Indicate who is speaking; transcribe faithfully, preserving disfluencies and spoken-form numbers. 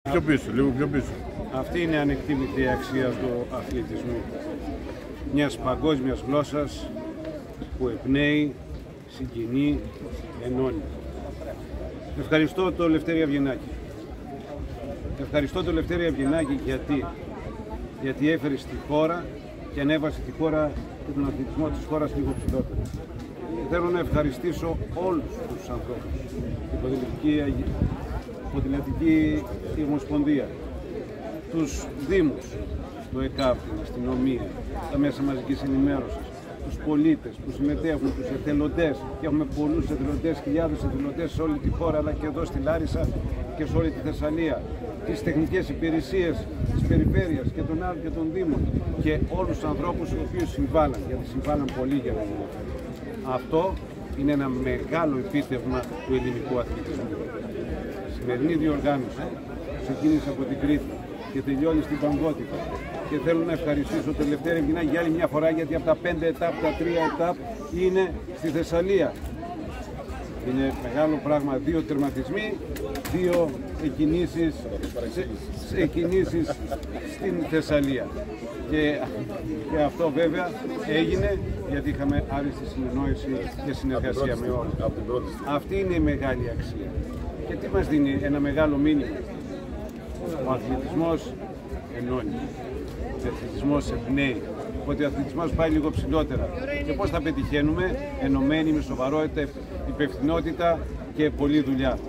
Speaker 1: Πιο πίσω, λίγο πιο πίσω.
Speaker 2: Αυτή είναι ανεκτήμητη αξία του αθλητισμού. Μιας παγκόσμιας γλώσσας που εμπνέει, συγκινεί, ενώνει. Ευχαριστώ το Λευτέρη Αυγενάκη. Ευχαριστώ το Λευτέρη Αυγενάκη γιατί, γιατί έφερε στη χώρα και ανέβασε τη χώρα και τον αθλητισμό της χώρας λίγο ψηλότερα. Θέλω να ευχαριστήσω όλους τους ανθρώπους, την Ποδηλατική, Ποδηλατική Ομοσπονδία, τους Δήμους, το ΕΚΑΒ, την αστυνομία, τα μέσα μαζικής ενημέρωσης, τους πολίτες που συμμετέχουν, τους εθελοντές, και έχουμε πολλούς εθελοντές, χιλιάδες εθελοντές σε όλη τη χώρα, αλλά και εδώ στη Λάρισα και σε όλη τη Θεσσαλία, τις τεχνικές υπηρεσίες της περιφέρειας και των άλλων και των Δήμων και όλους τους ανθρώπους οι οποίοι συμβάλλαν, γιατί συμβάλλαν πολύ για να γίνει αυτό. Αυτό είναι ένα μεγάλο επίτευγμα του ελληνικού αθλητισμού. Η σημερινή διοργάνωση ξεκίνησε από την Κρήτη και τελειώνει στην Παγκότυπα. Και θέλω να ευχαριστήσω τον Λευτέρη Αυγενάκη για άλλη μια φορά, γιατί από τα πέντε ετάπ, τα τρία ετάπ είναι στη Θεσσαλία. Είναι μεγάλο πράγμα, δύο τερματισμοί, δύο εκκινήσεις, εκκινήσεις στην Θεσσαλία. Και, και αυτό βέβαια έγινε γιατί είχαμε άριστη συνεννόηση και συνεργασία με όλους. Αυτή είναι η μεγάλη αξία. Και τι μας δίνει ένα μεγάλο μήνυμα? Ο αθλητισμός ενώνει. Ο αθλητισμός εμπνέει. Ότι ο αθλητισμός πάει λίγο ψηλότερα. Και πώς θα πετυχαίνουμε? Ενωμένοι, με σοβαρότητα, υπευθυνότητα και πολλή δουλειά.